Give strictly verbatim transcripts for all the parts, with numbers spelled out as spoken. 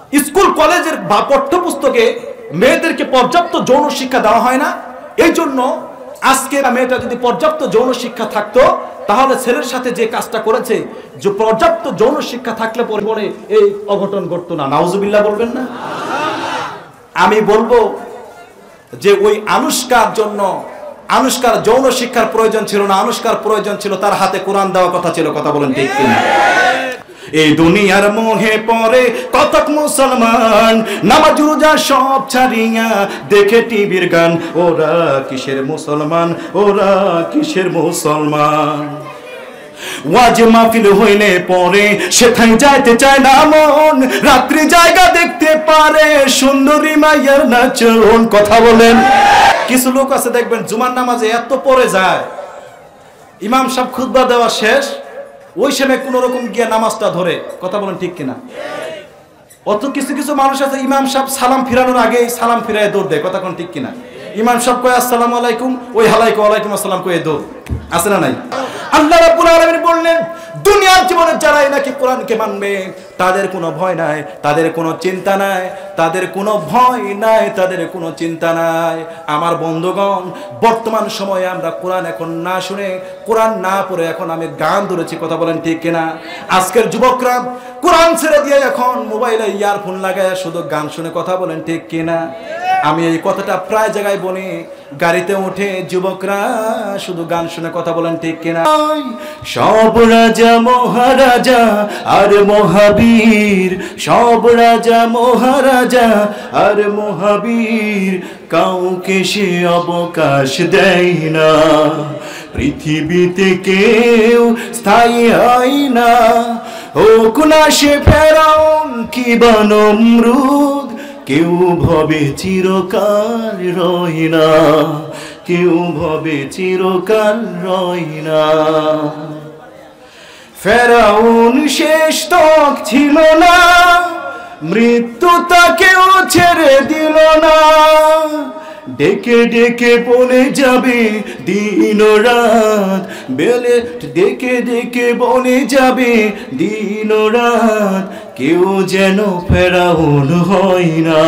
School কলেজের বা পাঠ্যপুস্তকে মেয়েদেরকে পর্যাপ্ত যৌন শিক্ষা দেওয়া হয় না। এই জন্য আজকে মেয়েটা যদি পর্যাপ্ত যৌন শিক্ষা থাকতো তাহলে ছেলের সাথে যে কাজটা করেছে, যে পর্যাপ্ত যৌন শিক্ষা থাকলে পরে এই অঘটন ঘটতো না। নাউজুবিল্লাহ বলবেন না? আমি বলবো যে ওই আনুষ্কার জন্য আনুষ্কার যৌন শিক্ষার প্রয়োজন ছিল না, আনুষ্কার প্রয়োজন ছিল তার হাতে কোরআন দেওয়ার কথা ছিল। কথা বলেন ঠিক কিনা? এই দুনিয়ার মোহে পড়ে কতক মুসলমান, নামাজ রোজা সব ছাড়িয়া দেখে টিভির গান। ওরা কিসের মুসলমান, ওরা কিসের মুসলমান। ওয়াজ মাহফিল হইলে পরে সেখানে যাইতে চায় না মন, রাত্রি জায়গা দেখতে পারে সুন্দরী মাইয়ার নাচন। কথা বলেন। কিছু লোক আছে দেখবেন জুমার নামাজে এত পরে যায়, ইমাম সাহেব খুতবা দেওয়া শেষ, ওই সময় কোন রকম গিয়া নামাজটা ধরে। কথা বলেন ঠিক কিনা? অত কিছু কিছু মানুষ আছে ইমাম সাহেব সালাম ফিরানোর আগে সালাম ফিরায় দৌড় দেয়। কথা কোন ঠিক কিনা? ইমাম সাহেব কয় আসসালামু আলাইকুম, ওই হালাইকুম ওয়ালাইকুম আসসালাম কয়ে দৌড়। আছে না নাই? আল্লাহ রাব্বুল আলামিন বললেন দুনিয়ার জীবনে যারাই নাকি কোরআনকে মানবে তাদের কোনো ভয় নাই, তাদের কোনো চিন্তা নাই, তাদের কোনো ভয় নাই, তাদের কোনো চিন্তা নাই। আমার বন্ধুগণ, বর্তমান সময়ে আমরা কোরআন এখন না শুনে, কোরআন না পড়ে এখন আমি গান ধরেছি। কথা বলেন ঠিক কিনা? আজকের যুবকরা কোরআন ছেড়ে দিয়ে এখন মোবাইলে ইয়ারফোন লাগায় শুধু গান শুনে। কথা বলেন ঠিক কিনা? আমি এই কথাটা প্রায় জায়গায় বলি, গাড়িতে উঠে যুবকরা শুধু গান শুনে। কথা বলেন ঠিক কিনা? সব রাজা মহারাজা আর মহাবীর, সব রাজা মহারাজা আর মহাবীর, কাউকে সে অবকাশ দেয় না। পৃথিবীতে কেউ স্থায়ী হয় না, হোক না সে ফেরাউন কিবা নমরুদ, কেউ ভবে চিরকাল রয় না, কেউ ভবে চিরকাল রয় না। ফেরাউন শেষ তক ছিল না, মৃত্যু তাকেও ছেড়ে দিল না। ডেকে ডেকে বলে যাবে দিন রাত, বেলে ডেকে ডেকে বলে যাবে দিন রাত, কেউ যেন ফেরাউন হয় না।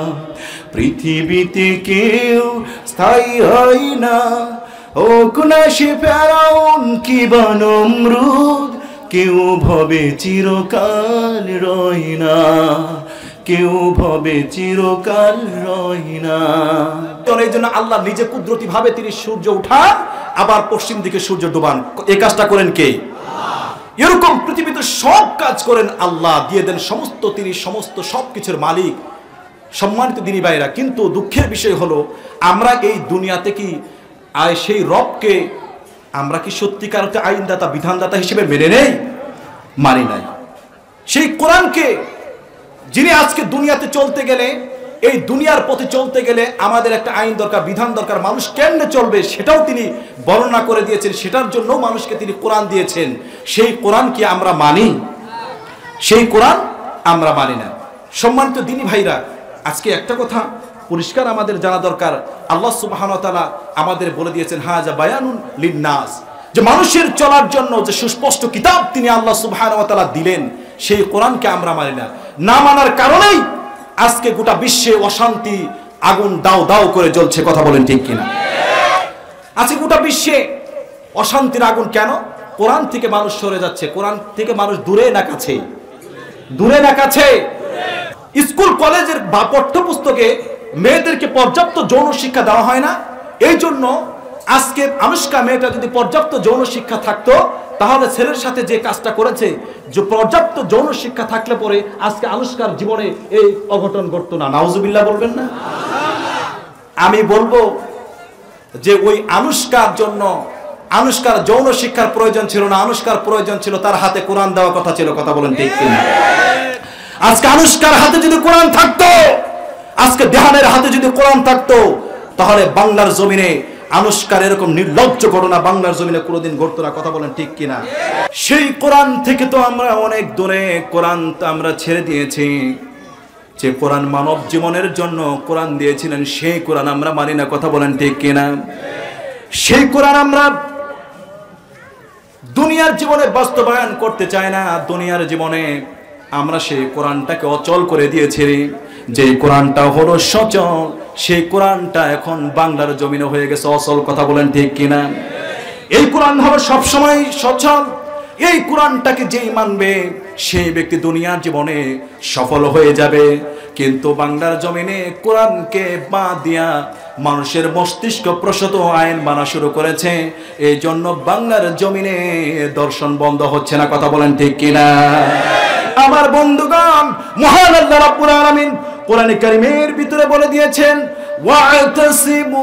পৃথিবীতে কেউ স্থায়ী হয় না, হোক না সে ফেরাউন কিবা নমরুদ, কেউ ভবে চিরকাল রয় না, কেউ ভবে চিরকাল রয় না। এই জন্য আল্লাহ নিজে কুদরতি ভাবে তিনি সূর্য উঠান আবার পশ্চিম দিকে সূর্য ডুবান। এই কাজটা করেন কে? এরকম পৃথিবীতে সব কাজ করেন আল্লাহ, দিয়ে দেন সমস্ত, তিনি সমস্ত সবকিছুর মালিক। সম্মানিত দিনী ভাইরা, কিন্তু দুঃখের বিষয় হলো আমরা এই দুনিয়াতে কি আর সেই রবকে আমরা কি সত্যিকার অর্থে আইনদাতা বিধানদাতা হিসেবে মেনে নেই? মানি নাই। সেই কোরআনকে যিনি আজকে দুনিয়াতে চলতে গেলে, এই দুনিয়ার পথে চলতে গেলে আমাদের একটা আইন দরকার, বিধান দরকার, মানুষ কেমনে চলবে সেটাও তিনি বর্ণনা করে দিয়েছেন, সেটার জন্য মানুষকে তিনি কোরআন দিয়েছেন। সেই কোরআন কি আমরা মানি? সেই কোরআন আমরা মানি না। সম্মানিত দিনী ভাইরা, আজকে একটা কথা পরিষ্কার আমাদের জানা দরকার, আল্লাহ সুবহানাহু ওয়া তাআলা আমাদের বলে দিয়েছেন হাযা বায়ানুন লিন-নাস, যে মানুষের চলার জন্য যে সুস্পষ্ট কিতাব তিনি আল্লাহ সুবহানাহু ওয়া তাআলা দিলেন, সেই কোরআনকে আমরা মানি না। না মানার কারণেই আজকে গোটা বিশ্বে অশান্তি আগুন দাও দাও করে জ্বলছে। কথা বলেন ঠিক কিনা? আজকে গোটা বিশ্বে অশান্তির আগুন কেন? কোরআন থেকে মানুষ সরে যাচ্ছে। কোরআন থেকে মানুষ দূরে না কাছে? দূরে না কাছে? স্কুল কলেজের বা পাঠ্যপুস্তকে মেয়েদেরকে পর্যাপ্ত যৌন শিক্ষা দেওয়া হয় না। এই জন্য আজকে আনুষ্কা মেয়েটা যদি পর্যাপ্ত যৌন শিক্ষা থাকতো তাহলে ছেলের সাথে যে কাজটা করেছে, যে পর্যাপ্ত যৌন শিক্ষা থাকলে পরে আজকে আনুষ্কার জীবনে এই অঘটন ঘটতো না। নাউজুবিল্লাহ বলবেন না? আমি বলবো যে ওই আনুষ্কার জন্য আনুষ্কার যৌন শিক্ষার প্রয়োজন ছিল না, আনুষ্কার প্রয়োজন ছিল তার হাতে কোরআন দেওয়ার কথা ছিল। কথা বলেন ঠিক কিনা? আজকে আনুষ্কার হাতে যদি কোরআন থাকতো, আজকে দেহানের হাতে যদি কোরআন থাকতো, তাহলে বাংলার জমিনে আনুষ্কার এরকম নির্লজ্জ ঘটনা বাংলার জমিনে কোনোদিন ঘটতো না। কথা বলেন ঠিক কিনা? সেই কোরআন থেকে তো আমরা অনেক দূরে, কোরআন তো আমরা ছেড়ে দিয়েছি। যে কোরআন মানব জীবনের জন্য কোরআন দিয়েছিলেন, সেই কোরআন আমরা মানি না। কথা বলেন ঠিক কিনা? সেই কোরআন আমরা দুনিয়ার জীবনে বাস্তবায়ন করতে চাই না। দুনিয়ার জীবনে আমরা সেই কোরআনটাকে অচল করে দিয়েছি। যে কোরআনটা হলো সচল, সেই কোরআনটা এখন বাংলার জমিনে হয়ে গেছে অচল। কথা বলেন ঠিক কিনা? এই কোরআন হলো সবসময় সচল। এই কোরআনটাকে যেই মানবে সেই ব্যক্তি দুনিয়ার জীবনে সফল হয়ে যাবে। কিন্তু বাংলার জমিনে কোরআনকে বাদ দিয়া মানুষের মস্তিষ্ক প্রসূত আইন বানা শুরু করেছে। এই জন্য বাংলার জমিনে দর্শন বন্ধ হচ্ছে না। কথা বলেন ঠিক কিনা? আমার বন্ধুগণ, মহান আল্লাহ রাব্বুল আলামিন কোরআনে কারীমের ভিতরে বলে দিয়েছেন, ওয়া'তাসিমু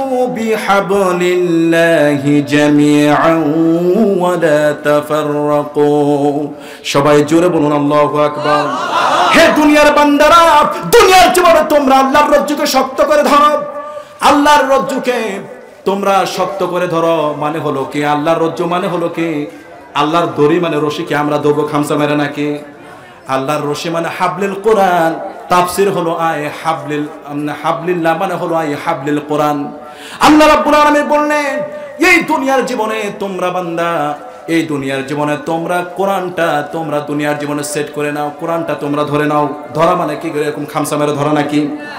বিহাবলিল্লাহি জামিআন ওয়া লা তাফাররাকু। সবাই জোরে বলুন আল্লাহু আকবার। হে দুনিয়ার বান্দারা, দুনিয়ার জীবনে তোমরা আল্লাহর রজ্জুকে শক্ত করে ধরো। আল্লাহর রজ্জুকে তোমরা শক্ত করে ধরো মানে হলো কি? আল্লাহর রজ্জু মানে হলো কি? আল্লাহর দড়ি মানে রশি কি আমরা ধরবো খামসা মেরে নাকি? আল্লাহর রশি মানে হাবলিল কোরআন। তাফসীর হলো আয় হাবলিল হাবলিল্লাহ মানে হলো আয় হাবলিল কোরআন। আল্লাহ রাব্বুল আলামিন বললেন, এই দুনিয়ার জীবনে তোমরা বান্দা, এই দুনিয়ার জীবনে তোমরা কোরআনটা তোমরা দুনিয়ার জীবনে সেট করে নাও। কোরআনটা তোমরা ধরে নাও। ধরা মানে কি? এরকম খামসা মেরে ধরা নাকি?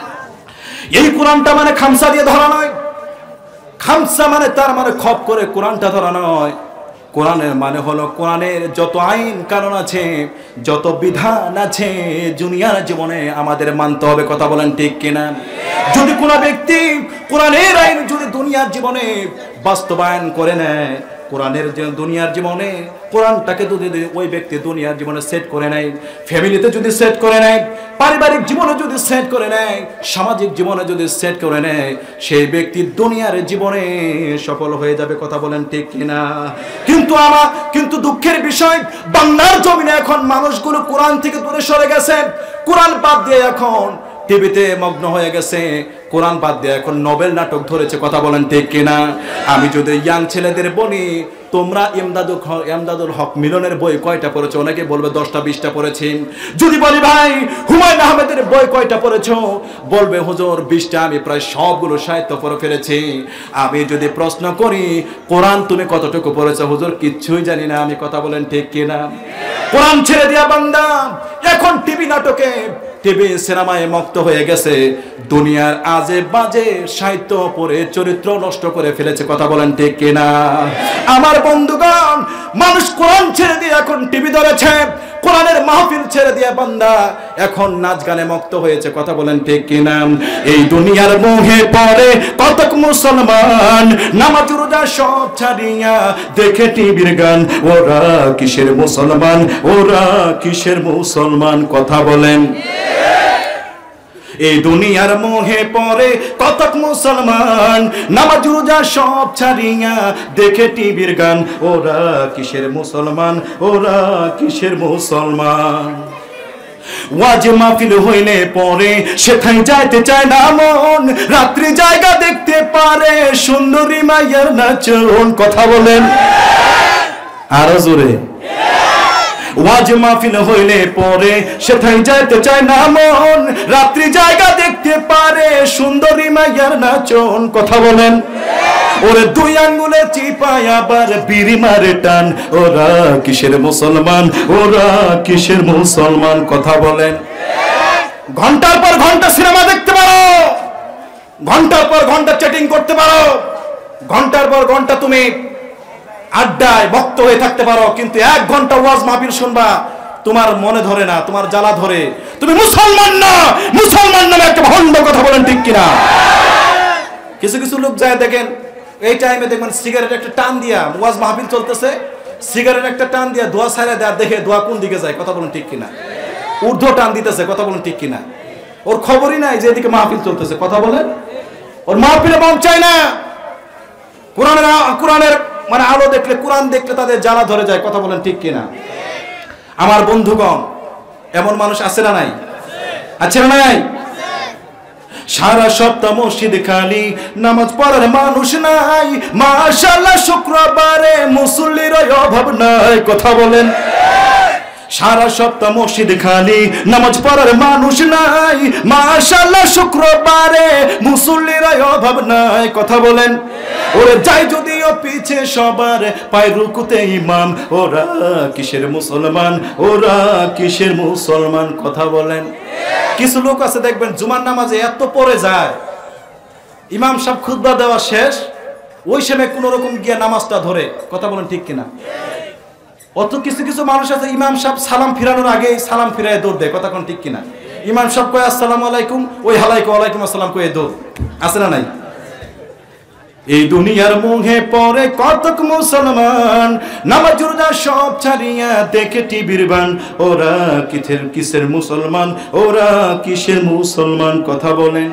এই কোরআনটা মানে খামসা দিয়ে ধরা নয়। খামসা মানে তার মানে খপ করে কোরআনটা ধরা নয়। কোরআনের মানে হলো কোরআনের যত আইন কানুন আছে, যত বিধান আছে দুনিয়ার জীবনে আমাদের মানতে হবে। কথা বলেন ঠিক কিনা? যদি কোনো ব্যক্তি কোরআনের আইন যদি দুনিয়ার জীবনে বাস্তবায়ন করে নেয়, কোরআনের দুনিয়ার জীবনে কোরআনটাকে যদি ওই ব্যক্তি দুনিয়ার জীবনে সেট করে নেয়, ফ্যামিলিতে যদি সেট করে নেয়, পারিবারিক জীবনে যদি সেট করে নেয়, সামাজিক জীবনে যদি সেট করে নেয়, সেই ব্যক্তি দুনিয়ার জীবনে সফল হয়ে যাবে। কথা বলেন ঠিক কিনা? কিন্তু আমার কিন্তু দুঃখের বিষয়, বাংলার জমিনে এখন মানুষগুলো কোরআন থেকে দূরে সরে গেছে। কোরআন বাদ দিয়ে এখন টিভিতে মগ্ন হয়ে গেছে। কোরআন বাদ দিয়ে এখন নোবেল নাটক ধরেছে। কথা বলেন ঠিক কিনা? আমি যদি ইয়াং ছেলেদের বলি, তোমরা ইমদাদুল ইমদাদুল হক মিলনের বই কয়টা পড়েছো? অনেকে বলবে দশটা বিশটা পড়েছি। যদি বলি ভাই হুমায়ুন আহমেদের বই কয়টা পড়েছো? বলবে হুজুর বিশটা। আমি প্রায় সবগুলো সাহিত্য পড়ে ফেলেছি। আমি যদি প্রশ্ন করি কোরআন তুমি কতটুকু পড়েছো? হুজুর কিচ্ছুই জানি না আমি। কথা বলেন ঠিক কিনা? কোরআন ছেড়ে দিয়া বান্দা এখন টিভি নাটকে, টিভি সিনেমায় মত্ত হয়ে গেছে। দুনিয়ার আজে বাজে সাহিত্য পড়ে চরিত্র নষ্ট করে ফেলেছে। কথা বলেন ঠিক কিনা? আমার বন্ধুগণ, মানুষ কোরআন ছেড়ে দিয়ে এখন টিভি ধরেছে। কোরআনের মাহফিল ছেড়ে দিয়ে বান্দা এখন নাচ গানে মত্ত হয়েছে। কথা বলেন ঠিক কিনা? এই দুনিয়ার মোহে পড়ে কতক মুসলমান, নামাজ রোজা সব ছাড়িয়া দেখে টিভির গান। ওরা কিসের মুসলমান? ওরা কিসের মুসলমান? কথা বলেন। এই দুনিয়ার মোহে পড়ে কতক মুসলমান, নামাজ রোজা সব ছাড়িয়া দেখে টিভির গান। ওরা কিসের মুসলমান? ওরা কিসের মুসলমান? ওয়াজ মাহফিল হইলে পরে সেথায় যাইতে চায় না মন। রাত্রি জায়গা দেখতে পারে সুন্দরী মাইয়ার নাচন। কথা বলেন আরো জোরে। ওয়াজ মাহফিল হইলে পরে সেথায় যাইতে চায় না মন। রাত্রি জায়গা দেখতে পারে সুন্দরী মাইয়ার নাচন। কথা বলেন। ওরে দুই আঙ্গুলে চিপায় আবার বিড়ি মারে টান। ওরা কিসের মুসলমান? ওরা কিসের মুসলমান? কথা বলেন। ঘন্টার পর ঘন্টা সিনেমা দেখতে পারো, ঘন্টার পর ঘন্টা চ্যাটিং করতে পারো, ঘন্টার পর ঘন্টা তুমি আড্ডায় ভক্ত হয়ে থাকতে পারো, কিন্তু এক ঘন্টা ওয়াজ মাহফিল শুনবা তোমার মনে ধরে না, তোমার জ্বালা ধরে। তুমি মুসলমান না, মুসলমান নামে একটা ভণ্ড। কথা বলেন ঠিক কিনা? কিছু কিছু লোক যায় দেখেন এই টাইমে দেখবেন সিগারেট একটা টান দিয়া, ওয়াজ মাহফিল চলতেছে, সিগারেট একটা টান দিয়া দোয়া ছাইরা দেয়া, দেখে দোয়া কোন দিকে যায়। কথা বলেন ঠিক কিনা? ঊর্ধ্ব টান দিতেছে। কথা বলেন ঠিক কিনা? ওর খবরই নাই যে এদিকে মাহফিল চলতেছে। কথা বলেন। ওর মাহফিলে মন চায় না। কোরআনের কোরআনের মানে আলো দেখলে, কোরআন দেখলে তাদের জ্বালা ধরে যায়। কথা বলেন ঠিক কিনা? আমার বন্ধুগণ, এমন মানুষ আছে না নাই? আছে না নাই? সারা সপ্তাহ মসজিদ খালি, নামাজ পড়ার মানুষ নাই। মাশাআল্লাহ শুক্রবারে মুসল্লির অভাব নাই। কথা বলেন। সারা সপ্তাহ মসজিদ খালি, নামাজ পড়ার মানুষ নাই। মাশাআল্লাহ শুক্রবারে মুসল্লির অভাব নাই। কথা বলেন। ওরে যাই যদিও পিছে সবার, পায় রুকুতে ইমাম। ওরা কিসের মুসলমান, ওরা কিসের মুসলমান? কথা বলেন। কিছু লোক আছে দেখবেন জুমার নামাজে এত পড়ে যায়, ইমাম সাহেব খুতবা দেওয়া শেষ, ওই সময় কোন রকম গিয়ে নামাজটা ধরে। কথা বলেন ঠিক কিনা? অত কিছু কিছু মানুষ আছে ইমাম সাহেব সালাম ফিরানোর আগে সালাম ফিরায় দৌড় দেয়। কথা কোন ঠিক কিনা? ইমাম সাহেব কয় আসসালামু আলাইকুম, ওই হালাইকুম ওয়ালাইকুম আসসালাম কয়ে দৌড়। আছে না নাই? এই দুনিয়ার মুহে পরে কতক মুসলমান, নামাজ রোজা সব ছাড়িয়া দেখে টিভির বান। ওরা কিসের কিসের মুসলমান, ওরা কিসের মুসলমান? কথা বলেন।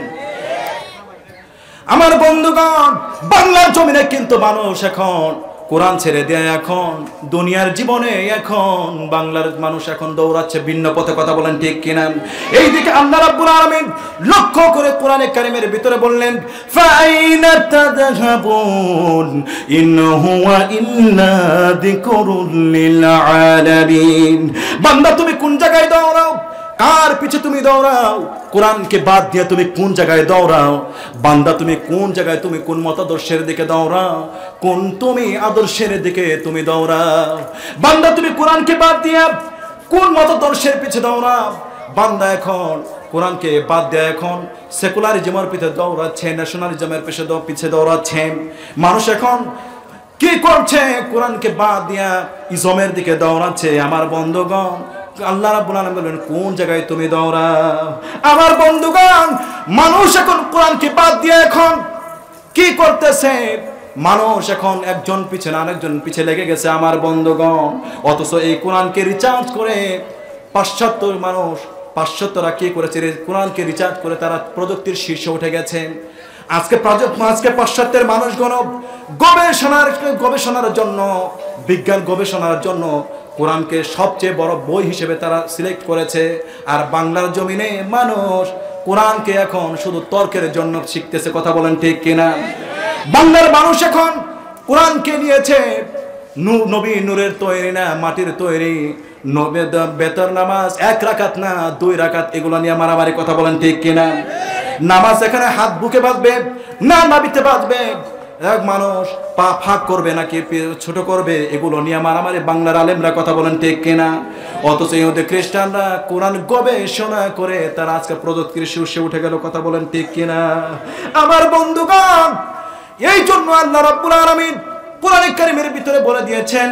আমার বন্ধুগণ, বাংলার জমিনে কিন্তু মানুষ এখন কোরআন ছেড়ে দেয়। এখন দুনিয়ার জীবনে এখন বাংলার মানুষ এখন দৌড়াচ্ছে ভিন্ন পথে। কথা বলেন ঠিক কিনা? এইদিকে আল্লাহ রাব্বুল আলামিন লক্ষ্য করে কোরআনে কারীমের ভিতরে বললেন, ফাইনা তাযহাবুন ইন হুয়া ইল্লা যিকরুল লিল আলামিন। বান্দা তুমি কোন জায়গায় দৌড়াও, কার পিছে তুমি দৌড়াও? কোরআনকে বাদ দিয়ে তুমি কোন জায়গায় দৌড়াও? বান্দা তুমি কোন জায়গায়, তুমি কোন মতাদর্শের দিকে দৌড়াও? কোন তুমি আদর্শের দিকে তুমি দৌড়াও? বান্দা তুমি কোরআনকে বাদ দিয়ে কোন মতাদর্শের পিছে দৌড়াও? বান্দা এখন কোরআনকে বাদ দিয়ে এখন সেকুলারিজমের পিছে দৌড়াচ্ছে, ন্যাশনালিজমের পিছে পিছে দৌড়াচ্ছে। মানুষ এখন কি করছে? কোরআনকে বাদ দিয়া ইজমের দিকে দৌড়াচ্ছে। আমার বন্ধুগণ, আল্লাহ রাব্বুল আলামিন বলেন কোন জায়গায় তুমি দৌড়াও? আমার বন্ধুগণ, মানুষ এখন কোরআনকে বাদ দিয়ে এখন কি করতেছে? মানুষ এখন একজন পিছনে আরেকজন পিছে লেগে গেছে আমার বন্ধুগণ। অথচ এই কোরআনকে রিচার্জ করে পাশ্চাত্য মানুষ, পাশ্চাত্যরা কি করেছে? কোরআনকে রিচার্জ করে তারা প্রযুক্তির শীর্ষে উঠে গেছে। আজকে আজকে পাশ্চাত্যের মানুষগণ গবেষণার গবেষণার জন্য, বিজ্ঞান গবেষণার জন্য কোরআনকে সবচেয়ে বড় বই হিসেবে তারা সিলেক্ট করেছে। আর বাংলার জমিনে মানুষ কোরআনকে এখন শুধু তর্কের জন্য শিখতেছে। কথা বলেন ঠিক কিনা? বাংলার মানুষ এখন কোরআনকে নিয়েছে নবী নূরের তৈরি না, মাটির তৈরি। বেতর নামাজ এক রাকাত না দুই রাকাত, এগুলো নিয়ে মারামারি। কথা বলেন ঠিক কিনা? নামাজ এখানে হাত বুকে বাঁধবে না নাবিতে বাঁধবে, এক মানুষ পা ফাঁক করবে নাকি ছোট করবে, এগুলো নিয়ে মারামারি বাংলার আলেমরা। কথা বলেন ঠিক কিনা? অথচ ইহুদি খ্রিস্টানরা কোরআন গবেষণা করে তারা আজকে প্রযুক্তির শীর্ষে উঠে গেল। কথা বলেন ঠিক কিনা? আমার বন্ধুগণ, এই জন্য আল্লাহ রাব্বুল আলামিন কোরআনে কারীমের ভিতরে বলে দিয়েছেন,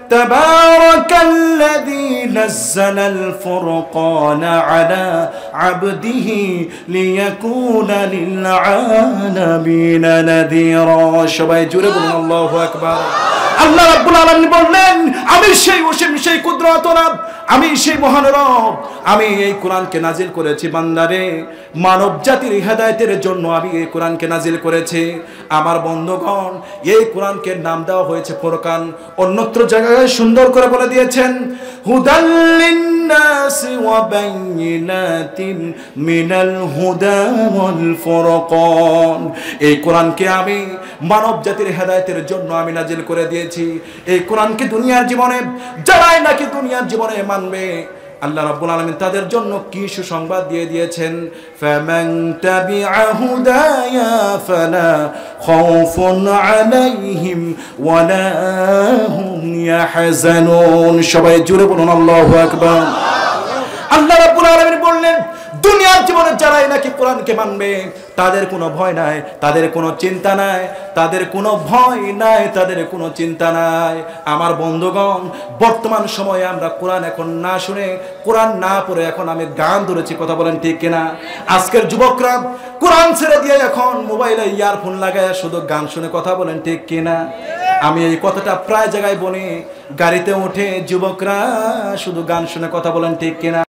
তাবারাকাল্লাযী নাযালাল ফুরকানা আলা আবদিহি লিয়াকুনা লিল আলামিনা নাযীরা। সবাই জোরে বলুন আল্লাহু আকবার। আল্লাহ রাব্বুল আলামিন বললেন, আমি সেই অসীম, সেই কুদরত রব, আমি সেই মহান রব, আমি এই কোরআনকে নাজিল করেছি বান্দারে মানব জাতির হেদায়েতের জন্য। আমি এই কোরআনকে নাজিল করেছি। আমার বন্ধুগণ, এই কোরআনকে নাম দেওয়া হয়েছে ফুরকান। অন্যত্র জায়গায় সুন্দর করে বলে দিয়েছেন, হুদাল লিন্নাসি ওয়া বাইয়িনাতিন মিনাল হুদা ওয়াল ফুরকান। এই কোরআনকে আমি মানব জাতির হেদায়েতের জন্য আমি নাজিল করে দিয়েছি। এই কোরআনকে দুনিয়ার জীবনে যারাই নাকি দুনিয়ার জীবনে মানবে, আল্লাহ রাব্বুল আলামিন তাদের জন্য কি সুসংবাদ দিয়ে দিয়েছেন, ফামান তাবিআ হুদায়া ফালা খাউফুন আলাইহিম ওয়ালা হুম ইয়াহজানুন। সবাই জোরে বলুন আল্লাহু আকবার। আল্লাহ রাব্বুল আলামিন বললেন, দুনিয়ার জীবনে যারাই নাকি কোরআনকে মানবে তাদের কোনো ভয় নাই, তাদের কোনো চিন্তা নাই, তাদের কোনো ভয় নাই, তাদের কোনো চিন্তা নাই। আমার বন্ধুগণ, বর্তমান সময়ে আমরা কোরআন এখন না শুনে, কোরআন না পড়ে এখন আমি গান ধরেছি। কথা বলেন ঠিক কিনা? আজকের যুবকরা কোরআন ছেড়ে দিয়ে এখন মোবাইলে ইয়ারফোন লাগায় শুধু গান শুনে। কথা বলেন ঠিক কিনা? আমি এই কথাটা প্রায় জায়গায় বলি, গাড়িতে উঠে যুবকরা শুধু গান শুনে। কথা বলেন ঠিক কিনা?